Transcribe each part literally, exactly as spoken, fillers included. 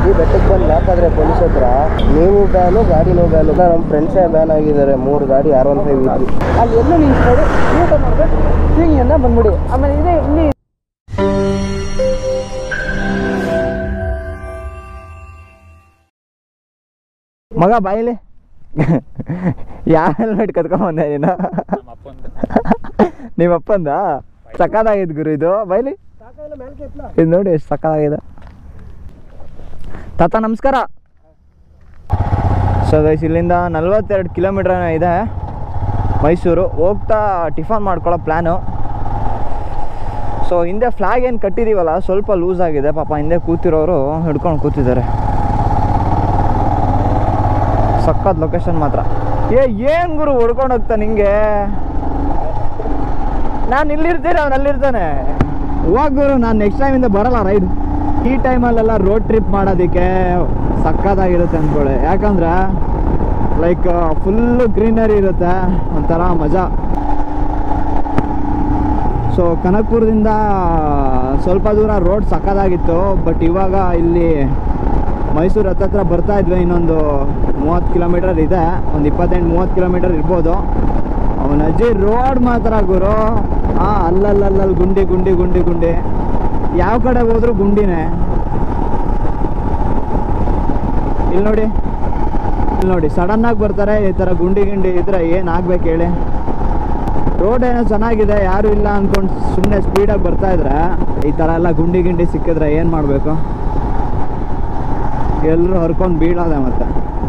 ಬರೀ ಬೆಟ್ಟಕ್ಕೆ ಬಂದು ಲಾಕಾದ್ರೆ ಪೊಲೀಸ್ ಹತ್ರ ನೀವು ಬ್ಯಾನು ಗಾಡಿನೂ ಬ್ಯಾನು. ನಮ್ಮ ಫ್ರೆಂಡ್ಸೇ ಬ್ಯಾನ್ ಆಗಿದ್ದಾರೆ, ಮೂರು ಗಾಡಿ ಆರ್ ಒನ್ ಫೈವ್ ಇದ್ರಿ. ಅಲ್ಲಿ ಎಲ್ಲೂ ನಿಂತ್ಕೊಳ್ಳಿ, ಊಟ ಮಾಡ್ಬೇಕು, ಹಿಂಗಿಂದ ಬಂದ್ಬಿಡಿ. ಆಮೇಲೆ ಇದೆ ಇಲ್ಲಿ ಮಗ ಬಾಯಿಲಿ ಯಾವ ಹೆಲ್ಮೆಟ್ ಕತ್ಕೊಂಬಂದೆ ನೀನು? ನಿಮ್ಮ ಅಪ್ಪಂದ ಸಕ್ಕತ್ತಾಗಿದ್ದು ಗುರು ಇದು. ಬಾಯಿಲಿ ಇದು ನೋಡಿ ಎಷ್ಟು ಸಕ್ಕತ್ತಾಗಿದೆ. ತಾತ ನಮಸ್ಕಾರ. ಸೊ ಗೈಸ್ ಇಲ್ಲಿಂದ ನಲ್ವತ್ತೆರಡು ಕಿಲೋಮೀಟ್ರ್ ಇದೆ ಮೈಸೂರು. ಹೋಗ್ತಾ ಟಿಫನ್ ಮಾಡ್ಕೊಳ್ಳೋ ಪ್ಲ್ಯಾನು. ಸೊ ಹಿಂದೆ ಫ್ಲಾಗ್ ಏನು ಕಟ್ಟಿದ್ದೀವಲ್ಲ ಸ್ವಲ್ಪ ಲೂಸ್ ಆಗಿದೆ, ಪಾಪ ಹಿಂದೆ ಕೂತಿರೋರು ಹಿಡ್ಕೊಂಡು ಕೂತಿದ್ದಾರೆ. ಸಕ್ಕತ್ ಲೊಕೇಶನ್ ಮಾತ್ರ. ಏ ಏನು ಗುರು ಹೊಡ್ಕೊಂಡು ಹೋಗ್ತಾನೆ ಹಿಂಗೆ? ನಾನು ಇಲ್ಲಿರ್ತೀನಿ, ಅವ್ನು ಅಲ್ಲಿರ್ತಾನೆ. ಹೋಗ್ ಗುರು, ನಾನು ನೆಕ್ಸ್ಟ್ ಟೈಮಿಂದ ಬರಲ್ಲ ರೈಡ್. ಈ ಟೈಮಲ್ಲೆಲ್ಲ ರೋಡ್ ಟ್ರಿಪ್ ಮಾಡೋದಕ್ಕೆ ಸಕ್ಕತ್ತಾಗಿರುತ್ತೆ ಅಂದ್ಕೊಳ್ಳಿ. ಯಾಕಂದ್ರೆ ಲೈಕ್ ಫುಲ್ಲು ಗ್ರೀನರಿ ಇರುತ್ತೆ, ಒಂಥರ ಮಜಾ. ಸೊ ಕನಕಪುರದಿಂದ ಸ್ವಲ್ಪ ದೂರ ರೋಡ್ ಸಕ್ಕತ್ತಾಗಿತ್ತು. ಬಟ್ ಇವಾಗ ಇಲ್ಲಿ ಮೈಸೂರು ಹತ್ತತ್ರ ಬರ್ತಾ ಇದ್ವಿ. ಇನ್ನೊಂದು ಮೂವತ್ತು ಕಿಲೋಮೀಟರ್ ಇದೆ, ಒಂದು ಇಪ್ಪತ್ತೆಂಟು ಮೂವತ್ತು ಕಿಲೋಮೀಟರ್ ಇರ್ಬೋದು. ಅವನ ಅಜ್ಜಿ ರೋಡ್ ಮಾತ್ರ ಗುರು, ಹಾಂ ಅಲ್ಲಲ್ಲಲ್ಲಿ ಗುಂಡಿ ಗುಂಡಿ ಗುಂಡಿ ಗುಂಡಿ, ಯಾವ ಕಡೆ ಹೋದ್ರೂ ಗುಂಡಿನೇ. ಇಲ್ಲಿ ನೋಡಿ, ಇಲ್ಲಿ ನೋಡಿ ಸಡನ್ನಾಗಿ ಬರ್ತಾರೆ. ಈ ಥರ ಗುಂಡಿ ಗಿಂಡಿ ಇದ್ರೆ ಏನು ಆಗ್ಬೇಕು ಹೇಳಿ? ರೋಡ್ ಏನೋ ಚೆನ್ನಾಗಿದೆ, ಯಾರು ಇಲ್ಲ ಅಂದ್ಕೊಂಡು ಸುಮ್ಮನೆ ಸ್ಪೀಡಾಗಿ ಬರ್ತಾ ಇದ್ರೆ ಈ ಥರ ಎಲ್ಲ ಗುಂಡಿ ಗಿಂಡಿ ಸಿಕ್ಕಿದ್ರೆ ಏನು ಮಾಡಬೇಕು? ಎಲ್ಲರೂ ಹರ್ಕೊಂಡು ಬೀಳೋದೆ. ಮತ್ತು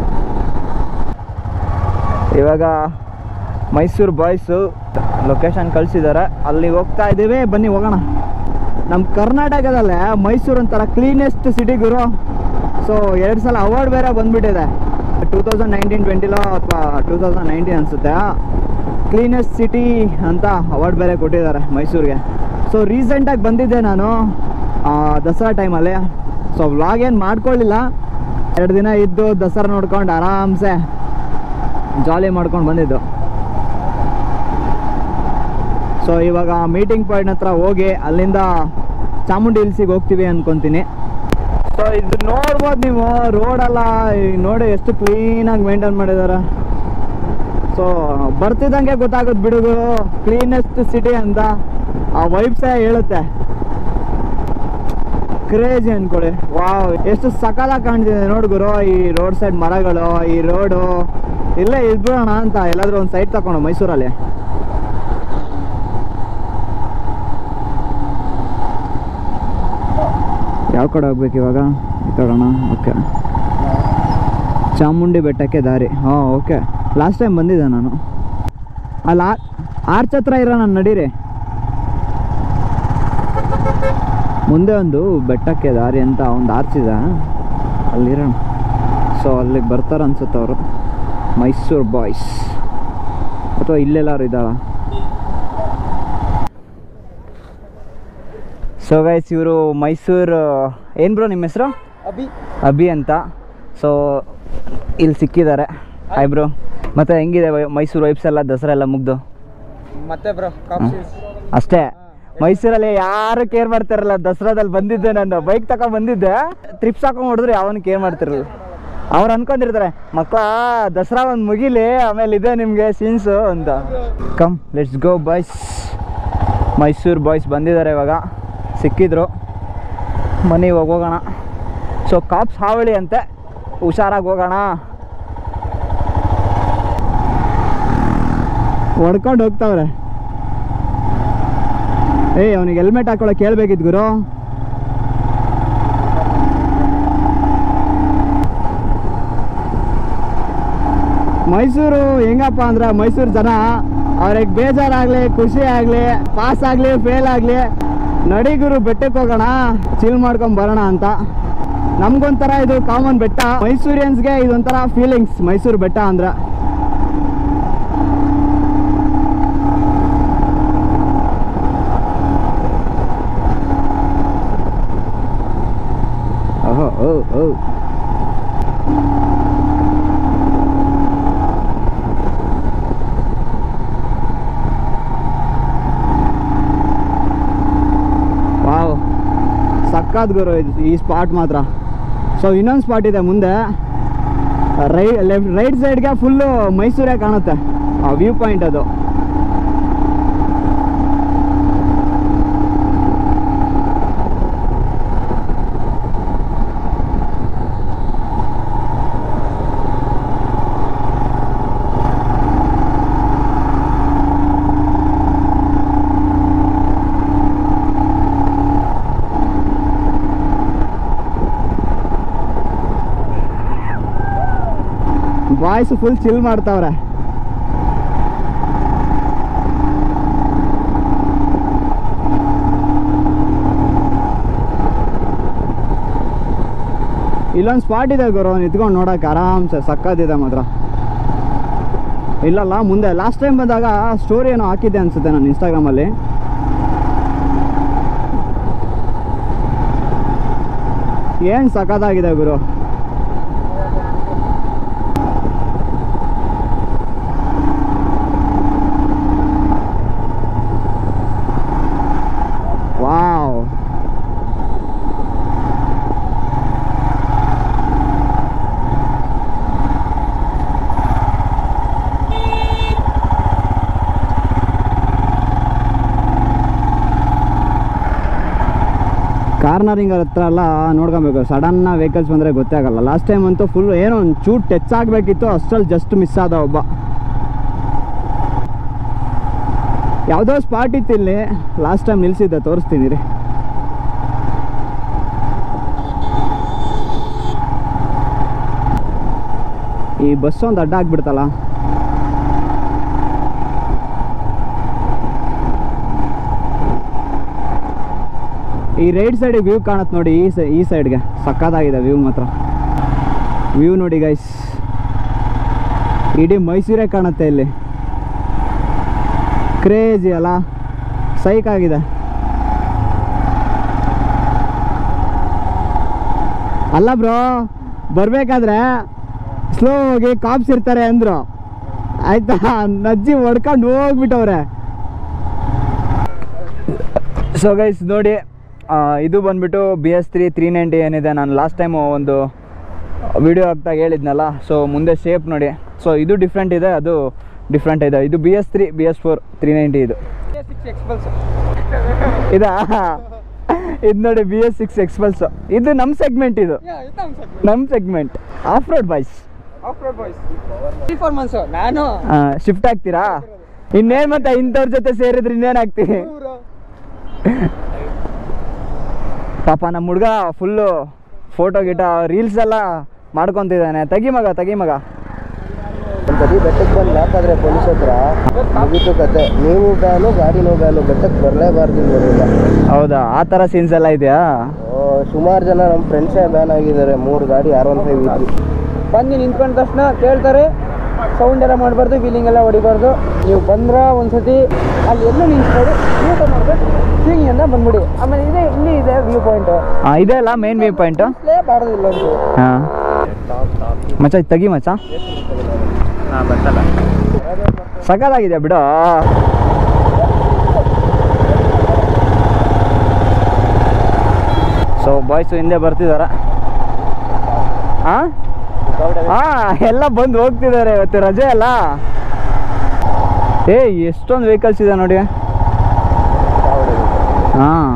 ಇವಾಗ ಮೈಸೂರು ಬಾಯ್ಸು ಲೊಕೇಶನ್ ಕಳಿಸಿದ್ದಾರೆ, ಅಲ್ಲಿಗೆ ಹೋಗ್ತಾ ಇದ್ದೀವಿ. ಬನ್ನಿ ಹೋಗೋಣ. ನಮ್ಮ ಕರ್ನಾಟಕದಲ್ಲೇ ಮೈಸೂರು ಒಂಥರ ಕ್ಲೀನೆಸ್ಟ್ ಸಿಟಿ ಗುರು. ಸೊ ಎರಡು ಸಲ ಅವಾರ್ಡ್ ಬೇರೆ ಬಂದುಬಿಟ್ಟಿದೆ, ಟೂ ತೌಸಂಡ್ ನೈನ್ಟೀನ್ ಟ್ವೆಂಟಿಲೋ ಅಥವಾ ಟೂ ತೌಸಂಡ್ ನೈನ್ಟೀನ್ ಅನಿಸುತ್ತೆ, ಕ್ಲೀನೆಸ್ಟ್ ಸಿಟಿ ಅಂತ ಅವಾರ್ಡ್ ಬೇರೆ ಕೊಟ್ಟಿದ್ದಾರೆ ಮೈಸೂರಿಗೆ. ಸೊ ರೀಸೆಂಟಾಗಿ ಬಂದಿದ್ದೆ ನಾನು ದಸರಾ ಟೈಮಲ್ಲಿ. ಸೊ ವ್ಲಾಗ್ ಏನು ಮಾಡ್ಕೊಳ್ಳಿಲ್ಲ, ಎರಡು ದಿನ ಇದ್ದು ದಸರಾ ನೋಡ್ಕೊಂಡು ಆರಾಮ್ಸೆ ಜಾಲಿ ಮಾಡ್ಕೊಂಡು ಬಂದಿದ್ದು. ಸೊ ಇವಾಗ ಮೀಟಿಂಗ್ ಪಾಯಿಂಟ್ ಹತ್ರ ಹೋಗಿ ಅಲ್ಲಿಂದ ಚಾಮುಂಡಿ ಹಿಲ್ಸಿಗೆ ಹೋಗ್ತೀವಿ ಅಂದ್ಕೊತೀನಿ. ಸೊ ಇದು ನೋಡ್ಬೋದು ನೀವು, ರೋಡೆಲ್ಲ ನೋಡಿ ಎಷ್ಟು ಕ್ಲೀನಾಗಿ ಮೇಂಟೈನ್ ಮಾಡಿದ್ದಾರೆ. ಸೊ ಬರ್ತಿದ್ದಂಗೆ ಗೊತ್ತಾಗುತ್ತೆ ಬಿಡುಗರು ಕ್ಲೀನೆಸ್ಟ್ ಸಿಟಿ ಅಂತ, ಆ ವೈಬ್ಸೇ ಹೇಳುತ್ತೆ. ಕ್ರೇಜಿ ಅನ್ಕೊಳ್ಳಿ. ವಾವ್, ಎಷ್ಟು ಸಕಾಲಾಗಿ ಕಾಣ್ತಿದೆ ನೋಡಿ ಗುರು. ಈ ರೋಡ್ ಸೈಡ್ ಮರಗಳು, ಈ ರೋಡು, ಇಲ್ಲೇ ಇದ್ಬಿಡೋಣ ಅಂತ ಎಲ್ಲಾದ್ರೂ ಒಂದು ಸೈಡ್ ತಗೊಂಡು ಮೈಸೂರಲ್ಲಿ. ಯಾವ ಕಡೆ ಹೋಗ್ಬೇಕು ಇವಾಗ? ಈ ಕಡೆಣ. ಓಕೆ, ಚಾಮುಂಡಿ ಬೆಟ್ಟಕ್ಕೆ ದಾರಿ. ಹಾಂ ಓಕೆ, ಲಾಸ್ಟ್ ಟೈಮ್ ಬಂದಿದ್ದೆ ನಾನು. ಅಲ್ಲಿ ಆರ್ಚ್ ಹತ್ರ ಇರೋ ನಾನು ನಡೀರಿ. ಮುಂದೆ ಒಂದು ಬೆಟ್ಟಕ್ಕೆ ದಾರಿ ಅಂತ ಒಂದು ಆರ್ಚ್ ಇದೆ, ಅಲ್ಲಿರೋಣ. ಸೊ ಅಲ್ಲಿಗೆ ಬರ್ತಾರೆ ಅನ್ಸುತ್ತೆ ಅವರು, ಮೈಸೂರು ಬಾಯ್ಸ್. ಅಥವಾ ಇಲ್ಲೆಲ್ಲಾರು ಇದ್ದಾರ? ಸೊ ಗೈಸ್ ಇವರು ಮೈಸೂರು, ಏನು ಬ್ರೋ ನಿಮ್ಮ ಹೆಸರು? ಅಭಿ. ಅಭಿ ಅಂತ. ಸೊ ಇಲ್ಲಿ ಸಿಕ್ಕಿದ್ದಾರೆ. Hi bro. ಮತ್ತು ಹೆಂಗಿದೆ ಮೈಸೂರು ವೈಬ್ಸ್ ಎಲ್ಲ? ದಸರಾ ಎಲ್ಲ ಮುಗ್ದು ಮತ್ತೆ ಬ್ರೋ ಅಷ್ಟೇ. ಮೈಸೂರಲ್ಲಿ ಯಾರು ಕೇರ್ ಮಾಡ್ತಾರಲ್ಲ. ದಸರಾದಲ್ಲಿ ಬಂದಿದ್ದೆ ನಾನು, ಬೈಕ್ ತಗೊಂಡು ಬಂದಿದ್ದೆ, ಟ್ರಿಪ್ಸ್ ಹಾಕೊಂಡು ಹೊಡೆದ್ರೆ ಯಾವನು ಕೇರ್ ಮಾಡ್ತಿರಲ್ಲ. ಅವ್ರು ಅನ್ಕೊಂಡಿರ್ತಾರೆ ಮಕ್ಕಳ ದಸರಾ ಒಂದು ಮುಗಿಲಿ ಆಮೇಲೆ ಇದೆ ನಿಮಗೆ ಸೀನ್ಸು ಅಂತ. Come let's go boys. Mysuru boys ಬಂದಿದ್ದಾರೆ ಇವಾಗ, ಸಿಕ್ಕಿದ್ರು. ಮನೆ ಇವಾಗ ಹೋಗೋಣ. ಸೊ ಕಾಪ್ಸ್ ಹಾವಳಿ ಅಂತೆ, ಹುಷಾರಾಗಿ ಹೋಗೋಣ. ಹೊಡ್ಕೊಂಡು ಹೋಗ್ತಾವ್ರೆ. ಏಯ್ ಅವನಿಗೆ ಹೆಲ್ಮೆಟ್ ಹಾಕೊಳ್ಳೋಕೆ ಕೇಳಬೇಕಿತ್ತು ಗುರು. ಮೈಸೂರು ಹೆಂಗಪ್ಪ ಅಂದ್ರೆ, ಮೈಸೂರು ಜನ ಅವ್ರಿಗೆ ಬೇಜಾರಾಗಲಿ ಖುಷಿ ಆಗಲಿ ಪಾಸ್ ಆಗಲಿ ಫೇಲ್ ಆಗಲಿ ನಡಿಗುರು ಬೆಟ್ಟಕ್ಕೆ ಹೋಗೋಣ ಚಿಲ್ ಮಾಡ್ಕೊಂಡು ಬರೋಣ ಅಂತ. ನಮ್ಗೊಂಥರ ಇದು ಕಾಮನ್ ಬೆಟ್ಟ, ಮೈಸೂರಿಯನ್ಸ್ಗೆ ಇದೊಂಥರ ಫೀಲಿಂಗ್ಸ್ ಮೈಸೂರು ಬೆಟ್ಟ ಅಂದ್ರೆ. ಓಹೋ ಓ ಓ ವಾವ್, ಸಕ್ಕತ್ ಗುರು ಇದು ಈ ಸ್ಪಾಟ್ ಮಾತ್ರ. ಸೊ ಇನ್ನೊಂದು ಸ್ಪಾಟ್ ಇದೆ ಮುಂದೆ, ರೈ ಲೆಫ್ಟ್ ರೈಟ್ ಸೈಡ್ಗೆ ಫುಲ್ಲು ಮೈಸೂರೇ ಕಾಣುತ್ತೆ ಆ ವ್ಯೂ ಪಾಯಿಂಟ್ ಅದು. ಬಾಯ್ಸ್ ಫುಲ್ ಚಿಲ್ ಮಾಡ್ತಾವ್ರೆ. ಇಲ್ಲೊಂದು ಸ್ಪಾಟ್ ಇದೆ ಗುರು, ನಿಂತ್ಕೊಂಡು ನೋಡಕ್ಕೆ ಆರಾಮ್ಸೆ ಸಕ್ಕತ್ತಿದೆ ಮಾತ್ರ. ಇಲ್ಲಲ್ಲ ಮುಂದೆ ಲಾಸ್ಟ್ ಟೈಮ್ ಬಂದಾಗ ಸ್ಟೋರಿ ಏನೋ ಹಾಕಿದ್ದೆ ಅನ್ಸುತ್ತೆ ನಾನು ಇನ್ಸ್ಟಾಗ್ರಾಮಲ್ಲಿ. ಏನು ಸಕ್ಕತ್ತಾಗಿದೆ ಗುರು. ವಾವ್, ಕಾರ್ನರಿಂಗ್ ಹತ್ರ ಎಲ್ಲ ನೋಡ್ಕೊಬೇಕು. ಸಡನ್ ವೆಹಿಕಲ್ಸ್ ಬಂದರೆ ಗೊತ್ತೇ ಆಗಲ್ಲ. ಲಾಸ್ಟ್ ಟೈಮ್ ಅಂತೂ ಫುಲ್ ಏನೋ ಒಂದು ಚೂಟ್ ಟಚ್ ಆಗಬೇಕಿತ್ತು, ಅಷ್ಟರಲ್ಲಿ ಜಸ್ಟ್ ಮಿಸ್ ಆದ ಒಬ್ಬ. ಯಾವುದೋ ಸ್ಪಾಟ್ ಇತ್ತು ಇಲ್ಲಿ, ಲಾಸ್ಟ್ ಟೈಮ್ ನಿಲ್ಸಿದ್ದೆ, ತೋರಿಸ್ತೀನಿ ರೀ. ಈ ಬಸ್ ಒಂದು ಅಡ್ಡ ಆಗ್ಬಿಡ್ತಲ್ಲ. ಈ ರೈಟ್ ಸೈಡಿಗೆ ವ್ಯೂ ಕಾಣುತ್ತೆ ನೋಡಿ, ಈ ಸೈ ಈ ಸೈಡ್ಗೆ ಸಕ್ಕತ್ತಾಗಿದೆ ವ್ಯೂ ಮಾತ್ರ. ವ್ಯೂ ನೋಡಿ ಗೈಸ್, ಇಡೀ ಮೈಸೂರೇ ಕಾಣುತ್ತೆ ಇಲ್ಲಿ. ಕ್ರೇಜಿ ಅಲ್ಲ, ಸೈಕ್ ಆಗಿದೆ. ಅಲ್ಲ ಬ್ರೋ, ಬರಬೇಕಾದ್ರೆ ಸ್ಲೋ ಹೋಗಿ ಕಾಪ್ಸ್ ಇರ್ತಾರೆ ಅಂದರು, ಆಯ್ತಾ? ನಜ್ಜಿ ಹೊಡ್ಕೊಂಡು ಹೋಗ್ಬಿಟ್ಟವ್ರೆ. ಸೊ ಗೈಸ್ ನೋಡಿ, ಇದು ಬಂದ್ಬಿಟ್ಟು B S three three ninety ಏನಿದೆ, ನಾನು ಲಾಸ್ಟ್ ಟೈಮು ಒಂದು ವಿಡಿಯೋ ಆಗ್ತಾಗ ಹೇಳಿದ್ನಲ್ಲ. ಸೊ ಮುಂದೆ ಶೇಪ್ ನೋಡಿ, ಸೊ ಇದು ಡಿಫ್ರೆಂಟ್ ಇದೆ, ಅದು ಡಿಫ್ರೆಂಟ್ ಇದೆ. ಇದು B S three B S four three ninety ಇದು ಇದಾ ಇದು ನೋಡಿ, ಬಿ ಎಸ್ ಸಿಕ್ಸ್ ಎಕ್ಸ್ಪಲ್ಸ್. ಇದು ನಮ್ಮ ಸೆಗ್ಮೆಂಟ್, ಇದು ನಮ್ಮ ಸೆಗ್ಮೆಂಟ್. ಆಫ್ ರೋಡ್ ಬಾಯ್ಸ್, ನಾನು ಶಿಫ್ಟ್ ಆಗ್ತೀರಾ? ಇನ್ನೇನು ಮತ್ತೆ ಇಂಥವ್ರ ಜೊತೆ ಸೇರಿದ್ರೆ ಇನ್ನೇನು ಆಗ್ತೀವಿ? ಪಾಪ ನಮ್ಮ ಹುಡುಗ ಫುಲ್ಲು ಫೋಟೋ ಗಿಟ ರೀಲ್ಸ್ ಎಲ್ಲ ಮಾಡ್ಕೊತಿದ್ದಾನೆ. ತೆಗಿ ಮಗ, ತೆಗಿ ಮಗ. ಒಂದ್ಸತಿ ಬೆಟ್ಟಕ್ಕೆ ಬಂದು ಲಾಕಾದ್ರೆ ಪೊಲೀಸ್ ಹತ್ರ ಮುಗಿತು ಕತೆ. ನೀವು ಬ್ಯಾನು, ಗಾಡಿನೂ ಬ್ಯಾನು, ಬೆಟ್ಟಕ್ಕೆ ಬರಲೇಬಾರ್ದು ಬರಲಿಲ್ಲ. ಹೌದಾ? ಆ ಥರ ಸೀನ್ಸ್ ಎಲ್ಲ ಇದೆಯಾ? ಸುಮಾರು ಜನ ನಮ್ಮ ಫ್ರೆಂಡ್ಸೇ ಬ್ಯಾನ್ ಆಗಿದ್ದಾರೆ. ಮೂರು ಗಾಡಿ ಆರ್ ಒನ್ ಫೈವ್ ಇದ್ವಿ. ಬಂದು ನಿಂತ್ಕೊಂಡ ತಕ್ಷಣ ಕೇಳ್ತಾರೆ, ಸೌಂಡ್ ಎಲ್ಲ ಮಾಡಬಾರ್ದು, ವೀಲಿಂಗ್ ಎಲ್ಲ ಹೊಡಿಬಾರ್ದು. ನೀವು ಬಂದ್ರೆ ಒಂದ್ಸತಿ ಅಲ್ಲಿ ಎಲ್ಲೂ ನಿಂತ್ಕೊಳ್ಳಿ, ಊಟ ಮಾಡಬೇಕು, ಸೀಗಿಯಿಂದ ಬಂದ್ಬಿಡಿ. ಆಮೇಲೆ ಇದೆ, ಇಲ್ಲಿ ಇದೆ ವ್ಯೂ ಪಾಯಿಂಟ್. ಹಾಂ, ಇದೆ ಅಲ್ಲ ಮೇನ್ ವ್ಯೂ ಪಾಯಿಂಟ್. ಬಾರ್ದಿಲ್ಲ ಅಂತ. ಹಾಂ ಮಚ್ಚ, ಇದು ತೆಗಿ ಮಚ್ಚ. ಹಾಂ ಬರ್ತಲ್ಲ, ಸಕಲಾಗಿದೆ ಬಿಡು. ಸೊ ಬಾಯ್ಸು ಹಿಂದೆ ಬರ್ತಿದ್ದಾರೆ. ಹಾಂ ಹಾಂ, ಎಲ್ಲ ಬಂದು ಹೋಗ್ತಿದ್ದಾರೆ, ಇವತ್ತು ರಜೆ ಅಲ್ಲ. ಏ ಎಷ್ಟೊಂದು ವೆಹಿಕಲ್ಸ್ ಇದೆ ನೋಡಿ. ಹಾಂ,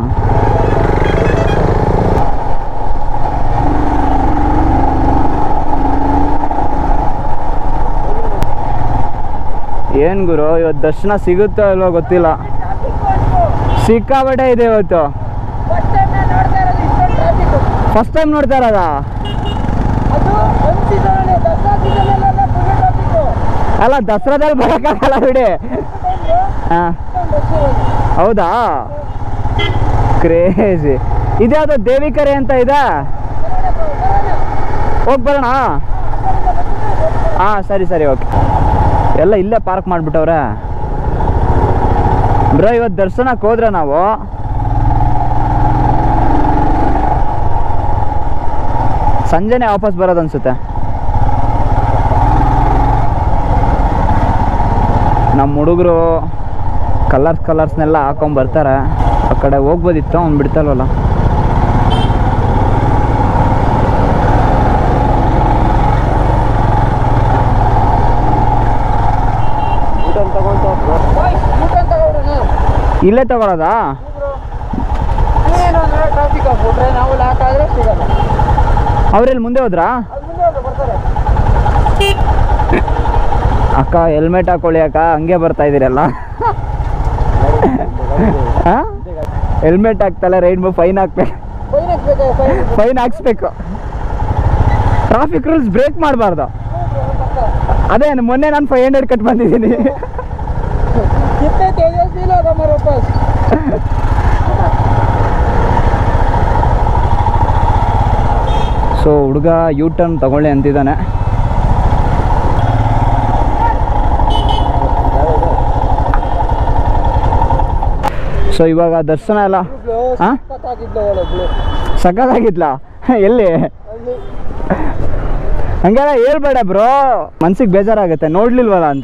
ಏನು ಗುರು, ಇವತ್ತು ದರ್ಶನ ಸಿಗುತ್ತೋ ಇಲ್ವೋ ಗೊತ್ತಿಲ್ಲ. ಸಿಕ್ಕಾಬಟ್ಟೆ ಇದೆ ಇವತ್ತು. ಫಸ್ಟ್ ಟೈಮ್ ನೋಡ್ತಾ ಇರೋದಾ? ಅಲ್ಲ, ದಸರಾದಲ್ಲಿ ಬರೋಕ್ಕಾಗಲ್ಲ ಬಿಡಿ. ಹಾಂ ಹೌದಾ? ಕ್ರೇಜಿ. ಇದ್ಯಾವುದೋ ದೇವಿಕೆರೆ ಅಂತ ಇದೆ, ಹೋಗಿ ಬರೋಣ. ಹಾಂ ಸರಿ ಸರಿ, ಓಕೆ. ಎಲ್ಲ ಇಲ್ಲೇ ಪಾರ್ಕ್ ಮಾಡಿಬಿಟ್ಟವ್ರೆ ಬ್ರೋ. ಇವತ್ತು ದರ್ಶನಕ್ಕೆ ಹೋದ್ರೆ ನಾವು ಸಂಜೆನೆ ವಾಪಸ್ ಬರೋದು ಅನ್ಸುತ್ತೆ. ನಮ್ಮ ಹುಡುಗರು ಕಲರ್ಸ್ ಕಲರ್ಸ್ನೆಲ್ಲ ಹಾಕೊಂಡು ಬರ್ತಾರೆ. ಆ ಕಡೆ ಹೋಗ್ಬೋದಿತ್ತು, ಅವ್ನು ಬಿಡ್ತಲ್ವಲ್ಲ. ಇಲ್ಲೇ ತಗೊಳ್ಳೋದಾ? ಏನು ಅಂದರೆ ಟ್ರಾಫಿಕ್ ಹಾಕ್ಬಿಟ್ರೆ ನಾವು ಲಾಕ್ ಆದರೆ ಸಿಗಲ್ಲ. ಅವ್ರೆಲ್ಲಿ ಮುಂದೆ ಹೋದ್ರಾ? ಅದು ಮುಂದೆ ಹೋದ್ರೆ ಬರ್ತಾರೆ. ಅಕ್ಕ ಹೆಲ್ಮೆಟ್ ಹಾಕೊಳ್ಳಿ ಅಕ್ಕ, ಹಂಗೆ ಬರ್ತಾ ಇದ್ದೀರಲ್ಲ. ಹಾಂ ಹೆಲ್ಮೆಟ್ ಹಾಕ್ತಲ್ಲ ರೈಡ್ ಫೈನ್ ಹಾಕ್ಬೇಕು. ಫೈನ್ ಹಾಕ್ಬೇಕು. ಫೈನ್ ಫೈನ್ ಹಾಕ್ಸ್ಬೇಕು. ಟ್ರಾಫಿಕ್ ರೂಲ್ಸ್ ಬ್ರೇಕ್ ಮಾಡಬಾರ್ದು. ಅದೇ ಮೊನ್ನೆ ನಾನು ಫೈವ್ ಹಂಡ್ರೆಡ್ ಕಟ್ ಬಂದಿದ್ದೀನಿ. कितने तेजस्वी लोग हमारे पास. ಸೊ ಹುಡುಗ ಯೂ ಟರ್ನ್ ತಗೊಳ್ಳಿ ಅಂತಿದ್ದಾನೆ. ಸೊ ಇವಾಗ ದರ್ಶನ ಎಲ್ಲ ಹಾಂ ಸಕ್ಕತ್ತಾಗಿದ್ಲ? ಎಲ್ಲಿ? ಹಂಗೆಲ್ಲ ಹೇಳ್ಬೇಡ ಬ್ರೋ, ಮನ್ಸಿಗೆ ಬೇಜಾರಾಗುತ್ತೆ ನೋಡ್ಲಿಲ್ವಲ್ಲ ಅಂತ.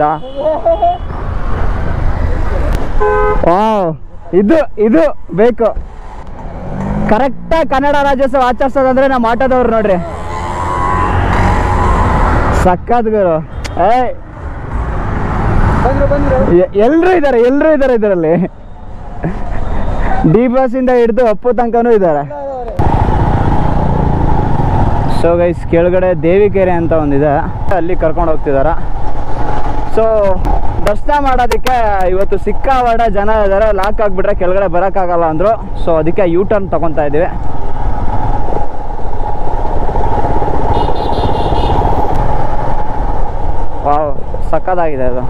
ವಾವ್, ಇದು ಇದು ಬೇಕು. ಕರೆಕ್ಟಾಗಿ ಕನ್ನಡ ರಾಜ್ಯೋತ್ಸವ ಆಚರಿಸೋದಂದ್ರೆ ನಮ್ಮ ಆಟೋದವ್ರು ನೋಡ್ರಿ, ಸಕ್ಕತ್ ಗುರು. ಏಯ್ ಬಂದ್ರು ಬಂದ್ರು ಎಲ್ಲರೂ ಇದ್ದಾರೆ, ಎಲ್ಲರೂ ಇದ್ದಾರೆ ಇದರಲ್ಲಿ. ಡಿ ಬಸ್ಸಿಂದ ಹಿಡಿದು ಅಪ್ಪು ತನಕನೂ ಇದ್ದಾರೆ. ಸೊ ಗೈಸ್ ಕೆಳಗಡೆ ದೇವಿಕೆರೆ ಅಂತ ಒಂದಿದೆ, ಅಲ್ಲಿ ಕರ್ಕೊಂಡು ಹೋಗ್ತಿದ್ದಾರೆ. ಸೊ ದರ್ಶನ ಮಾಡೋದಕ್ಕೆ ಇವತ್ತು ಸಿಕ್ಕಾವಾಡ ಜನ ಇದ್ದಾರೆ. ಲಾಕ್ ಆಗಿಬಿಟ್ರೆ ಕೆಳಗಡೆ ಬರೋಕ್ಕಾಗಲ್ಲ ಅಂದರು. ಸೊ ಅದಕ್ಕೆ ಯೂ ಟರ್ನ್ ತಗೊತಾ ಇದ್ದೀವಿ. ವಾವ್, ಸಕ್ಕತ್ತಾಗಿದೆ ಅದು.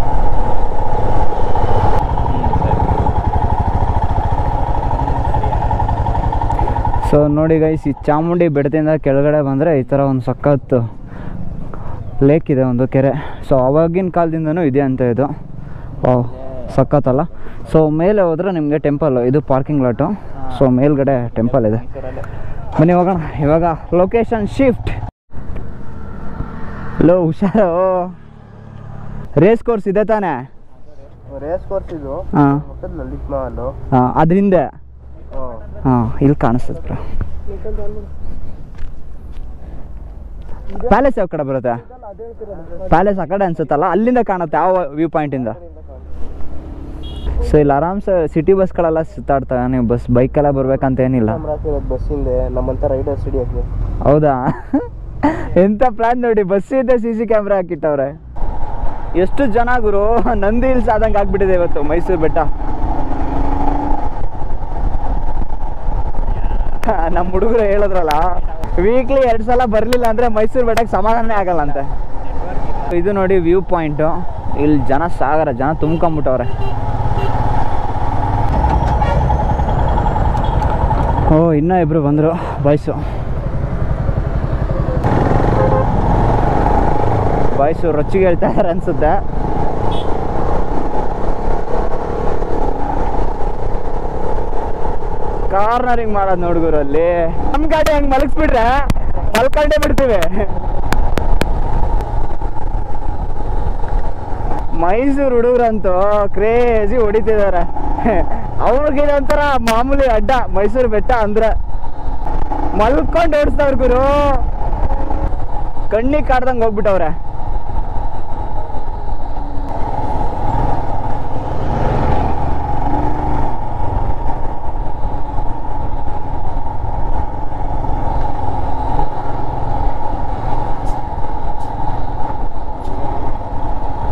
ಸೊ ನೋಡಿ ಗೈಸ್, ಈ ಚಾಮುಂಡಿ ಬೆಟ್ಟದಿಂದ ಕೆಳಗಡೆ ಬಂದರೆ ಈ ಥರ ಒಂದು ಸಖತ್ ಲೇಕ್ ಇದೆ, ಒಂದು ಕೆರೆ. ಸೊ ಅವಾಗಿನ ಕಾಲದಿಂದನೂ ಇದೆ ಅಂತ ಇದು. ವಾವ್, ಸಖತ್ತಲ್ಲ. ಸೊ ಮೇಲೆ ಹೋದರೆ ನಿಮಗೆ ಟೆಂಪಲ್, ಇದು ಪಾರ್ಕಿಂಗ್ ಲಾಟು. ಸೊ ಮೇಲ್ಗಡೆ ಟೆಂಪಲ್ ಇದೆ. ಬನ್ನಿ ಹೋಗೋಣ ಇವಾಗ. Location shift. ಲೋ ಹುಷಾರು, ರೇಸ್ ಕೋರ್ಸ್ ಇದೆ ತಾನೇ? ರೇಸ್ ಕೋರ್ಸ್ ಇದು. ಹಾಂ ಲಲಿತ್ ಮಹಲ್. ಹಾಂ ಅದ್ರ ಹಿಂದೆ. ಹಾಂ ಇಲ್ಲಿ ಕಾಣಿಸ್ತದೆ ಬ್ರೋ. ಪ್ಯಾಲೇಸ್ ಯಾವ ಕಡೆ ಬರುತ್ತೆ? ಪ್ಯಾಲೇಸ್ ಆ ಕಡೆ ಅನ್ಸುತ್ತಲ್ಲ, ಅಲ್ಲಿಂದ ಕಾಣುತ್ತೆ ಯಾವ ವ್ಯೂ ಪಾಯಿಂಟಿಂದ. ಸೊ ಇಲ್ಲಿ ಆರಾಮ್ಸೆ ಸಿಟಿ ಬಸ್ಗಳೆಲ್ಲ ಸುತ್ತಾಡ್ತವೆ. ನೀವು ಬಸ್ ಬೈಕೆಲ್ಲ ಬರ್ಬೇಕಂತ ಏನಿಲ್ಲ. ಬಸ್ಸಿಂದ ನಮ್ಮಂತ ರೈಡರ್ಸ್ ಹಿಡಿಯೋಕ್ಕೆ. ಹೌದಾ? ಎಂಥ ಪ್ಲಾನ್ ನೋಡಿ, ಬಸ್ಸಿಂದ ಸಿ ಸಿ ಕ್ಯಾಮ್ರಾ ಹಾಕಿಟ್ಟವ್ರೆ. ಎಷ್ಟು ಜನ ಗುರು, ನಂದಿ ಹಿಲ್ಸ್ ಆದಂಗೆ ಆಗ್ಬಿಟ್ಟಿದೆ ಇವತ್ತು ಮೈಸೂರು ಬೆಟ್ಟ. ನಮ್ಮ ಹುಡುಗರು ಹೇಳಿದ್ರಲ್ಲ, ವೀಕ್ಲಿ ಎರಡು ಸಲ ಬರಲಿಲ್ಲ ಅಂದರೆ ಮೈಸೂರು ಬೆಟ್ಟಕ್ಕೆ ಸಮಾಧಾನ ಆಗಲ್ಲ ಅಂತೆ. ಇದು ನೋಡಿ ವ್ಯೂ ಪಾಯಿಂಟು. ಇಲ್ಲಿ ಜನ ಸಾಗರ, ಜನ ತುಂಬ್ಕೊಂಬಿಟ್ಟವ್ರೆ. ಓ ಇನ್ನೂ ಇಬ್ಬರು ಬಂದರು ಬಾಯ್ಸು. ಬಾಯ್ಸು ರೊಚ್ಚಿಗೆ ಹೇಳ್ತಾ ಇದ್ದಾರೆ ಅನಿಸುತ್ತೆ. ಕಾರ್ನರಿಂಗ್ ಮಾಡೋದು ನೋಡ್ಗುರು. ಅಲ್ಲಿ ನಮ್ಮ ಗಾಡಿ ಹಂಗೆ ಮಲಗಿಸ್ಬಿಟ್ರೆ ಮಲ್ಕೊಂಡೇ ಬಿಡ್ತೀವಿ. ಮೈಸೂರು ಹುಡುಗರಂತೂ ಕ್ರೇಜಿ ಹೊಡಿತಿದ್ದಾರೆ. ಅವ್ರಿಗೆ ಒಂಥರ ಮಾಮೂಲಿ ಅಡ್ಡ ಮೈಸೂರು ಬೆಟ್ಟ ಅಂದ್ರೆ. ಮಲ್ಕೊಂಡು ಓಡಿಸ್ತವ್ರ ಗುರು, ಕಣ್ಣಿಗೆ ಕಾಡ್ದಂಗೆ ಹೋಗ್ಬಿಟ್ಟವ್ರೆ.